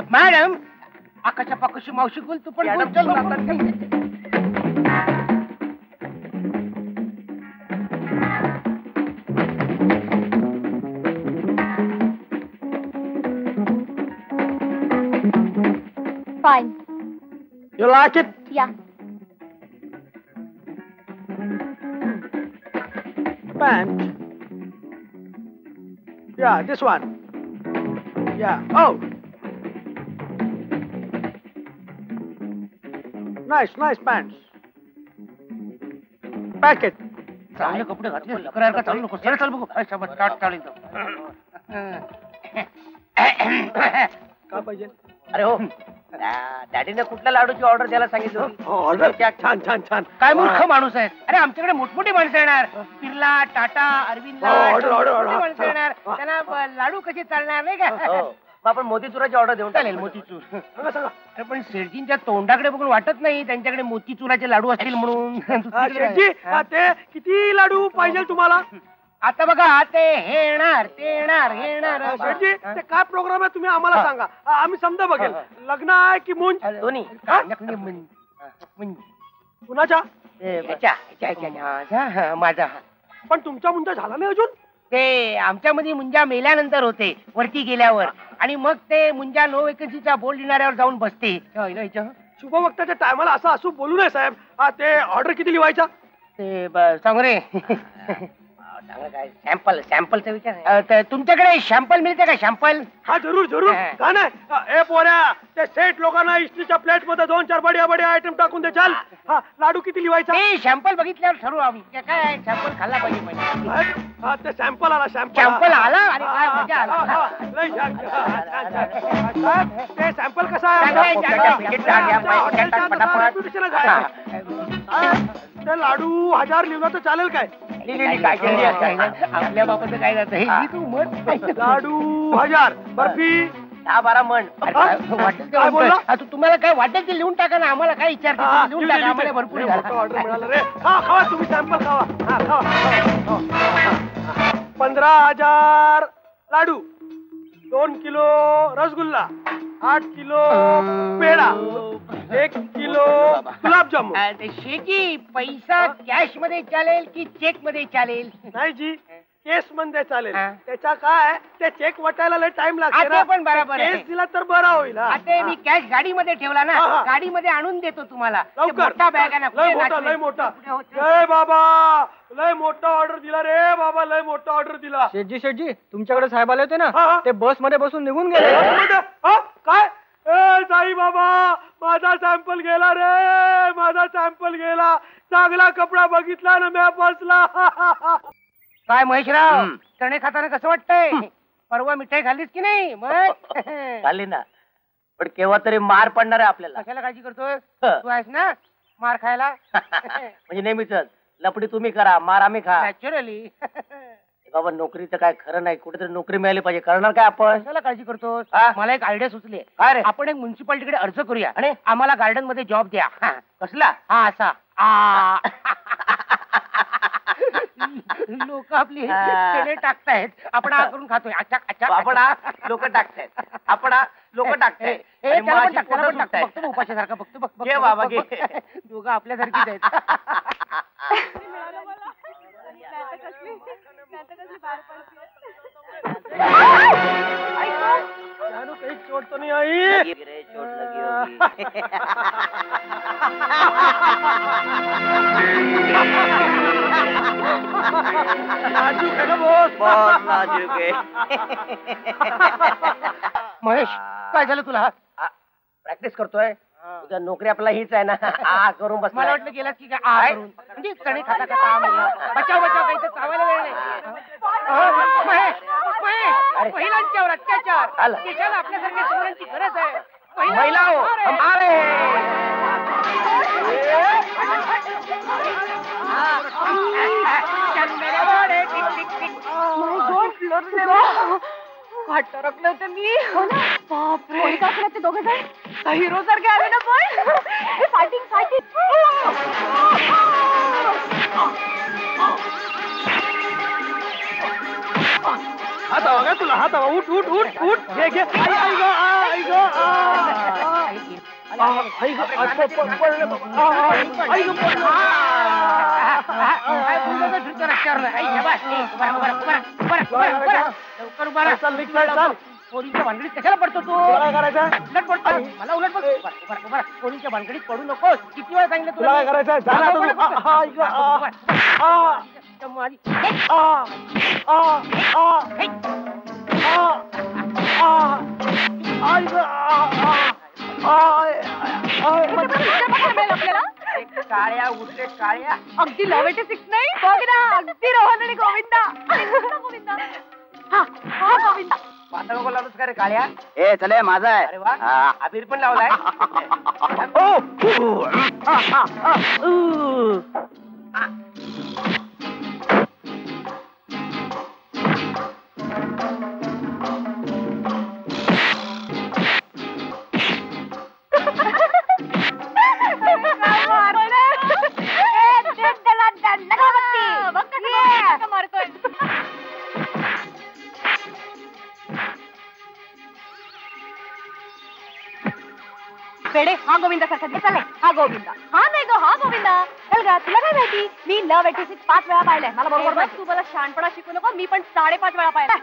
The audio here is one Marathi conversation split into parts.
मॅडम आकाशा पाकाशी मावशी बोल तू पण बोल चल Fine. You like it? Yeah. Pant. Yeah, this one. Yeah. Oh. Nice pants. Pack it. चांगले कपडे घातले करायला का चालू नको सरळ चाल बघू शाबास काट चालेल का पाहिजे? अरे हो डॅडीने कुठल्या लाडूची ऑर्डर द्यायला सांगितलं? ऑर्डर छान छान छान. काय मूर्ख माणूस आहे. अरे आमच्याकडे मोठमोठी माणसं येणार. बिर्ला टाटा अरविंद माणसं येणार. त्यांना लाडू कसे चालणार नाही का? आपण मोतीचुराची ऑर्डर देऊन चालेल. मोतीचूर अरे पण शेठजींच्या तोंडाकडे बघून वाटत नाही त्यांच्याकडे मोतीचुराचे लाडू असतील म्हणून. शेठजी ते किती लाडू पाहिजे तुम्हाला? आता बघा ते हे येणार ते येणार हे येणार. शेठजी ते काय प्रोग्राम आहे तुम्ही आम्हाला सांगा आम्ही समजा बघेल. लग्न आहे की मुंज? दोन्ही कुणाच्या? माझा. पण तुमचा मुंजा झाला नाही अजून? ते आमच्यामध्ये मुंजा मेल्यानंतर होते वरती गेल्यावर आणि मग ते मुंजा नो वेकन्सीच्या बोर्ड लिहिणाऱ्यावर जाऊन बसते. शुभ वक्ताच्या टायमाला असं असू बोलू नये साहेब. ते ऑर्डर किती लिहायचा ते सांग रे. काय सॅम्पलचा विचार तुमच्याकडे शॅम्पल मिळते का? शॅम्पल? हा जरूर जरूर. का नाही? ए पोऱ्या ते सेट लोकांना इस्त्रीच्या प्लेट मध्ये 2-4 बढिया बढिया आयटम टाकून दे. चाल. हा लाडू किती लिहायचा? ते शॅम्पल बघितल्यावर ठरवू आम्ही. काय शॅम्पल खाल्ला पाहिजे. हा ते सॅम्पल आला. शॅम्पल आला आणि काय मजा आला. ते सॅम्पल कसा आहे? ते लाडू 1000 लिहिला तर चालेल काय? आपल्या बाबत काय जात तू मत. लाडू 1000 बर्फी 10-12 मन. तुम्हाला काय वाटेल ते लिहून टाका ना. आम्हाला काय विचारता लिहून टाका. आम्हाला भरपूर ऑर्डर मिळालं रे. खावा तुम्ही सॅम्पल खावा. 15,000 laddu, 2 kilo rasgulla, 8 kilo peda, 1 kilo gulab jamun. शेकी पैसा कॅश मध्ये चालेल की चेक मध्ये चालेल? नाही जी केस मध्ये चालेल. त्याच्या काय ते चेक वाटायला लय टाइम लागतो. पण बरोबर केस दिला तर बरा होईल. आता मी कॅश गाडीमध्ये ठेवला ना. गाडीमध्ये आणून देतो तुम्हाला. मोठा बॅग आहे ना. लय मोठा. जय बाबा लय मोठा ऑर्डर दिला रे बाबा. लय मोठा ऑर्डर दिला. शेठजी तुमच्याकडे साहेब आले होते ना. ते बस मध्ये बसून निघून गेले. काय? ए साई बाबा माझा सॅम्पल गेला रे. माझा सॅम्पल गेला. चांगला कपडा बघितला ना मी बसला. काय महेशराव चणे खाताना कसं वाटतंय? परवा मिठाई खाल्लीस की नाही? मग खाल्ली ना. पण केव्हा तरी मार पडणार आहे आपल्याला. कशाला काळजी करतोय? तू आहेस ना मार खायला. म्हणजे नेहमीच लपडी तुम्ही करा मार आम्ही खा. नॅचरली. बाबा नोकरीचं काय खरं नाही. कुठेतरी नोकरी मिळाली पाहिजे. करणार काय आपण? कशाला काळजी करतोस? मला एक आयडिया सुचली. काय रे? आपण एक म्युन्सिपालिटीकडे अर्ज करूया आणि आम्हाला गार्डन मध्ये जॉब द्या. कसला? हा असा. लोक आपली चणे टाकतायत. आपण हा करून खातोय. आपण लोक टाकतायत. आपण लोक टाकताय. बघतो उपाशासारखा. बघतो घे बाबा घे. दोघं आपल्यासारखीच आहेत. काही चोट तो नहीं आई. चोट लगी होगी. नाजूक है ना बहुत नाजूक आहे. महेश काय झालं तुला? प्रॅक्टिस करतोय. उद्या नोकरी आपला हीच आहे ना. करून बस. मला वाटलं गेलास की काय करून म्हणजे चणे खाता खाता बचाव काही तर चावायला वेळ नाही. महेश महिलांच्यावर अत्याचार. देशाला आपल्यासारख्या तरुणांची गरज आहे. महिला हो हमारे. वाट रखलं होतं मी. बापरे काय ते दोघे जण हिरो सारखे आले ना. पण फायटिंग हात हवा का तुला? हात हवा. उठ उठ उठ उठ. घे घे. आई गो पोरींच्या भानगडीत कशाला पडतो तू? काय करायचं? उलट पडतो मला उलट बघ. पोरींच्या भानगडीत पडू नकोस. किती वेळा सांगितलं तुला काय करायचं? जा ना तुम्ही. आपल्याला काळ्या उठले काळ्या. अगदी लव 86 नाही बघ ना अगदी रोहन आणि गोविंदा गोविंदा हा हा गोविंदा पातळ नको लावूस का रे काळ्या? ए चले माझा आहे. अरे वा अबीर पण लावलाय. पेडे हा गोविंदा सारखा दिसायला हा गोविंदा हा नाही ग हा गोविंदा चल ग तुला काय माहिती मी लव 86 5 वेळा पाहिलंय मला बरोबर माहिती. तू मला शहाणपणा शिकू नको मी पण 5.5 वेळा पाहिलंय.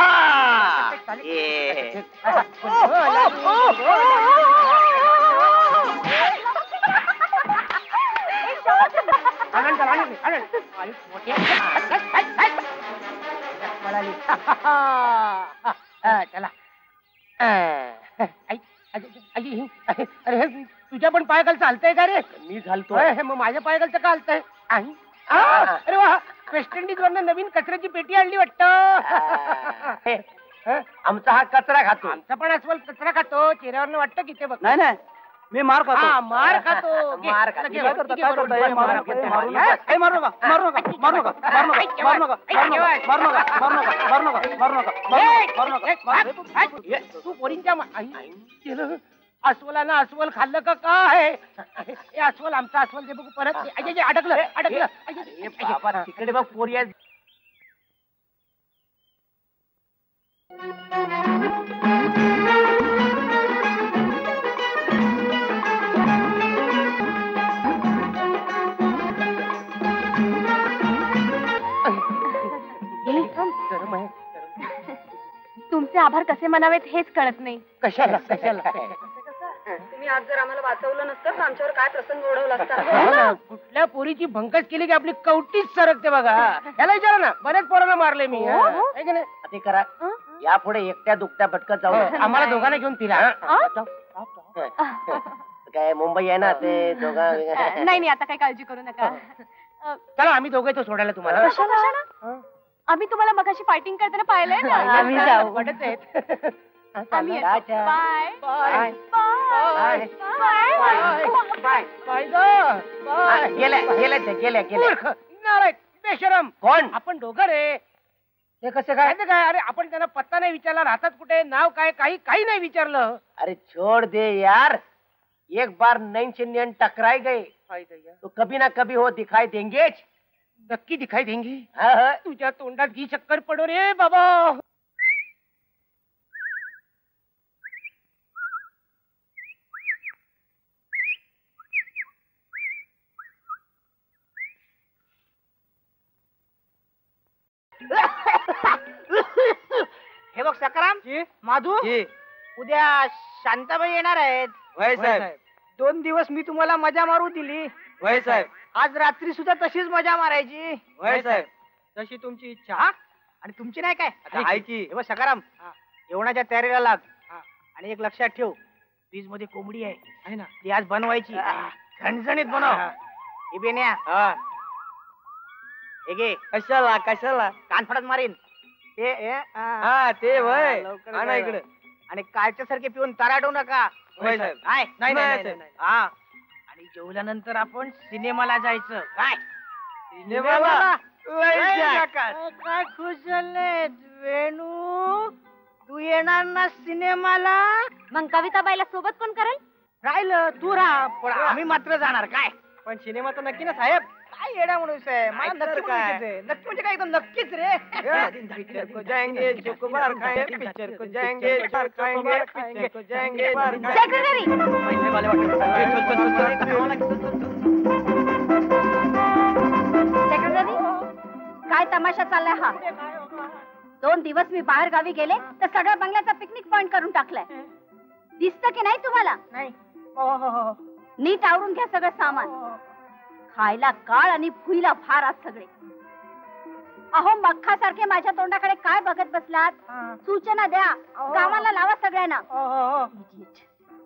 चला अरे तुझ्या पण पायाखाल चालतंय का रे? मी घालतोय. मग माझ्या पायाखालचं का चालतंय? अरे वा वेस्ट इंडिज वरनं नवीन कचऱ्याची पेटी आणली वाटतं. आमचा हा कचरा खातो. आमचा पण अस्वल कचरा खातो. चेहऱ्यावरनं वाटतं की ते बघ. नाही नाही मी मार खातो. हा मार खातो. घे, मार चला, खातो. घे, काय करता? घे, काय बरोबर, करता? बरोबर, मारू बरोबर, नका, मारू बरोबर. नका. ए, मारू नका, मारू नका, मारू नका, मारू नका, मारू नका, मारू नका, मारू नका, मारू नका, मारू नका, मारू नका, मारू नका, मारू नका. तू पोरींच्या केलं अस्वलानं अस्वल खाल्लं का काय? हे अस्वल आमचा अस्वल ते बघू परत. अडकलं अडकलं. तिकडे बघ पोरी आहेत. गरम आहे. तुमचे आभार कसे मानावेत हेच कळत नाही. कशाला कशाला तुम्ही आज जर आम्हाला वाचवलं नसतं तर आमच्यावर काय प्रसंग ओढवला हो ना, कुठल्या पोरीची भंकस केली की आपली कवटीच सरकते बघा. याला विचारा ना बऱ्याच पोरांना मारले मी. हो, हो. है की नाही? ते करा यापुढे एकट्या दुकट्या भटकत जाऊ नका. आम्हाला दोघांना घेऊन फिरा. काय मुंबई आहे ना ते दोघं. नाही नाही आता काही काळजी करू नका. चला आम्ही दोघे तो सोडायला तुम्हाला. कशाला? आम्ही तुम्हाला मगाशी फायटिंग करताना पाहिलंय ना. आम्ही जाऊ. वाटत आहेत. आम्ही येतो. अच्छा. Bye bye. Bye bye bye गं. बाय. गेल्या मूर्ख, नालायक, बेशरम. कोण? आपण दोघं रे. ते कसं काय? माहिती काय अरे आपण त्यांना पत्ता नाही विचारला, राहतात कुठे, नाव काय, काही नाही विचारलं. अरे छोड़ दे यार. एक बार नैन से नैन टकराए गए तो कभी ना कभी वो दिखाई देंगे. नक्की दिखाई देंगे. हाँ, हाँ. तुझ्या तोंडात घी चक्कर पडो रे बाबा. हे बघ सकाराम माधू उद्या शांताबाई येणार आहेत. वय साहेब. 2 दिवस मी तुम्हाला मजा मारू दिली. वय साहेब. आज रात्री सुद्धा तशीच मजा मारायची. वय साहेब. तशी तुमची इच्छा. हा? आणि तुमची नाही काय? आता आहे की. हे बघ सकाराम जेवणाच्या तयारीला लाग. आणि एक लक्षात ठेव फ्रीज मध्ये कोंबडी आहे ना ती आज बनवायची. झणझणीत बनव. हे बेन्या हे घे. कशाला कशाला? कानफडत मारीन ते हा ते वय. लवकर आणा करा. इकडे. आणि कालच्या सारखे पिऊन तराटू नका. वय साहेब. काय नाही, नाही, नाही, नाही. हा आणि जेवल्यानंतर आपण सिनेमाला जायचं. काय सिनेमाला? लय जाक. काय खुश झाले वेणू, तू येणार ना सिनेमाला? मग कविता बाईला सोबत कोण करेल? राहिलं तू राहा पण आम्ही मात्र जाणार. काय पण सिनेमा तर नक्की ना साहेब. काय येडा माणूस आहे मला नक्की काय? म्हणायचंय. नक्की म्हणजे काय एकदम नक्कीच रे पिक्चर को जाएंगे चोकोबार खाएंगे पिक्चर को जाएंगे चार खाएंगे पिक्चर को जाएंगे बार खाएंगे सेक्रेटरी सेक्रेटरी काय तमाशा चाललाय हा 2 दिवस मी बाहेर गावी गेले तर सगळ्या बंगल्याचा पिकनिक पॉइंट करून टाकलाय दिसतं की नाही तुम्हाला नाही हो. नीट आवरून घ्या सगळं सामान खायला काळ आणि भुईला भार आज सगळे अहो मख्खासारखे माझ्या तोंडाकडे काय बघत बसलात सूचना द्या कामाला लावा सगळ्यांना Idiot.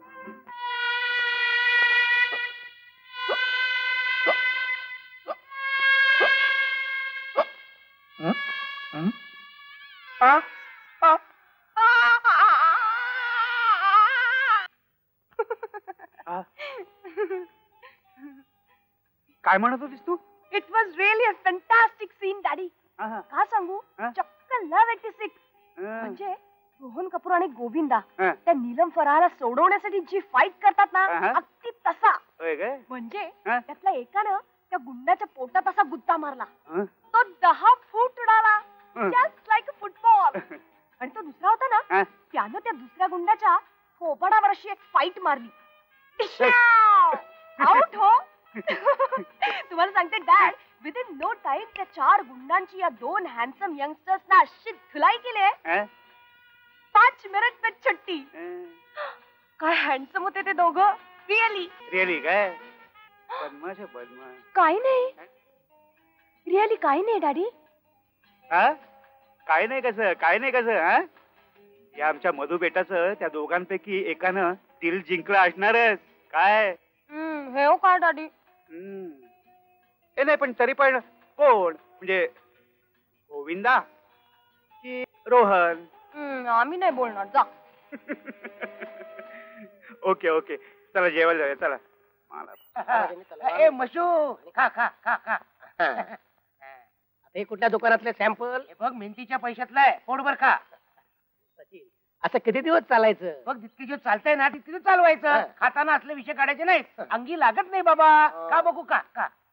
काय म्हणत होतीस तू it was really a fantastic scene daddy का सांगू चक्क लव्ह 86 म्हणजे रोहन कपूर आणि गोविंदा त्या नीलम फराहाला सोडवण्यासाठी जी फाईट करतात ना अगदी तसा म्हणजे त्यातल्या एकानं त्या गुंडाच्या पोटात असा गुत्ता मारला तो 10 फूट उडाला जस्ट लाईक अ फुटबॉल आणि तो दुसरा होता ना त्यानं त्या दुसऱ्या गुंडाच्या थोबाडावर अशी एक फाईट मारली आउट हो तुम्हाला सांगते डॅड विदिन नो टाइम त्या 4 गुंडांची या 2 हँडसम यंगस्टर्सना अशी धुलाई केली 5 मिनिट में छुट्टी काय हँडसम होते ते दोघं रिअली काय बदमाश आहे, बदमाश काही नाही रिअली काही नाही डॅडी काय नाही कसं हा या आमच्या मधु बेटाचं त्या दोघांपैकी एकानं दिल जिंकलं असणारच काय हे हो का डॅडी हे नाही पण तरी पण कोण म्हणजे गोविंदा की रोहन आम्ही नाही बोलणार जा ओके चला जेवायला जाऊया चला मला ए मशू खा खा खा खा हे कुठल्या दुकानातले सॅम्पल बघ मेहनतीच्या पैशातलं आहे पोटभर खा असं किती दिवस चालायचं बघ जितके दिवस चालतंय ना तितके दिवस चालवायचं खाताना असले विषय काढायचे नाही अंगी लागत नाही बाबा का बघू का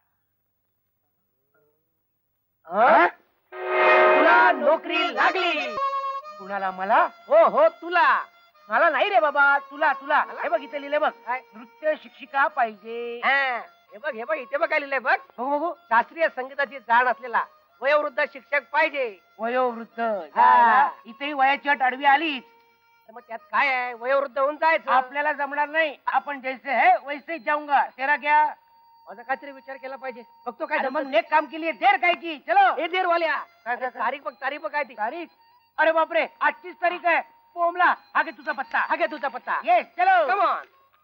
तुला नोकरी लागली कुणाला मला हो तुला मला नाही रे बाबा तुला हे बघ इथे लिहिले बघ नृत्य शिक्षिका पाहिजे हे बघ इथे बघ काय लिहिलंय बघ बघू शास्त्रीय संगीताची जाण असलेला वयोवृद्ध शिक्षक पाहिजे वयोवृद्ध इथेही वयाची अट आडवी आलीच मग त्यात काय आहे वयोवृद्ध होऊन जायचं आपल्याला जमणार नाही आपण जैसे है वैसे जाऊंगा तेरा क्या माझा काहीतरी विचार केला पाहिजे बघतो काय मग नेक काम केली देर काय की चलो हे देर वाल्या तारीख बघ काय ती तारीख अरे बापरे 28 तारीख आहे पोमला हा घे तुझा पत्ता येस चलो कम ऑन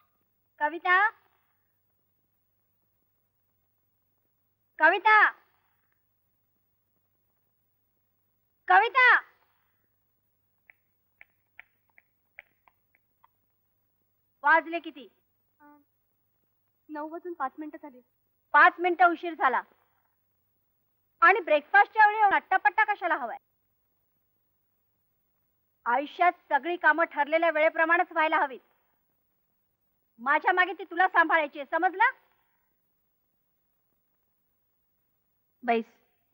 कविता वाजले किती 9:05 झाले 5 मिनिटं उशीर झाला आणि ब्रेकफास्टच्या वेळी नट्टापट्टा कशाला हवाय आयुष्यात सगळी कामं ठरलेल्या वेळेप्रमाणेच व्हायला हवीत माझ्या मागे ती तुला सांभाळायची समजलं बैस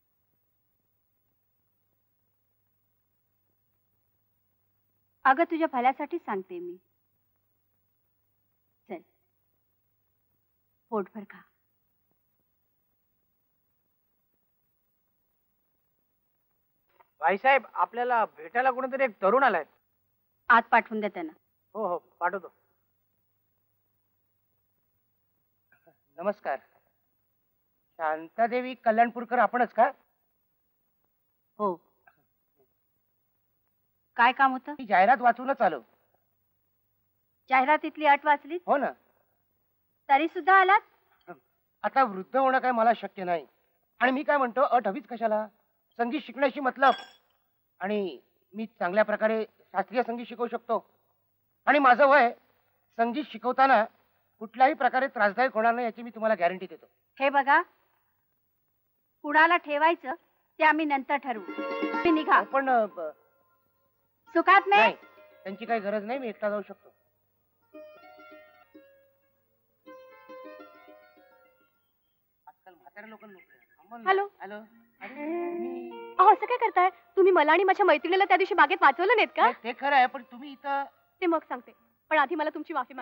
अगं तुझ्या भल्यासाठी सांगते मी चल पोटभर खा भाईसाहेब आपल्याला भेटायला कोणीतरी एक तरुण आलाय आत पाठवून द्या त्यांना हो पाठवतो नमस्कार शांतादेवी कल्याणपूरकर आपणच का हो काय काम होतं ही जाहिरात वाचूनच आलो जाहिरातीतली अट वाचली हो ना तरी सुद्धा आलात आता वृद्ध होणं काय मला शक्य नाही आणि मी काय म्हणतो अट हवीच कशाला संगीत शिकण्याशी मतलब आणि मी चांगल्या प्रकारे शास्त्रीय संगीत शिकवू शकतो आणि माझं वय संगीत शिकवताना कुठल्याही प्रकारे त्रासदायक होणार नाही याची मी तुम्हाला गॅरंटी देतो हे बघा कुणाला ठेवायचं ते आम्ही नंतर ठरवू तुम्ही निघा पण सुखात नाही त्यांची काही गरज नाही मी एकटा जाऊ शकतो म्हाताऱ्या लोकांना नोकरी. हॅलो. हॅलो. अरे, तुम्ही- अहो असं काय करताय तुम्ही? मला आणि माझ्या मैत्रिणीला त्या दिवशी बागेत वाचवलं नाहीत का? ते खरं आहे पण तुम्ही इथं ते मग सांगते, पण आधी मला तुमची माफी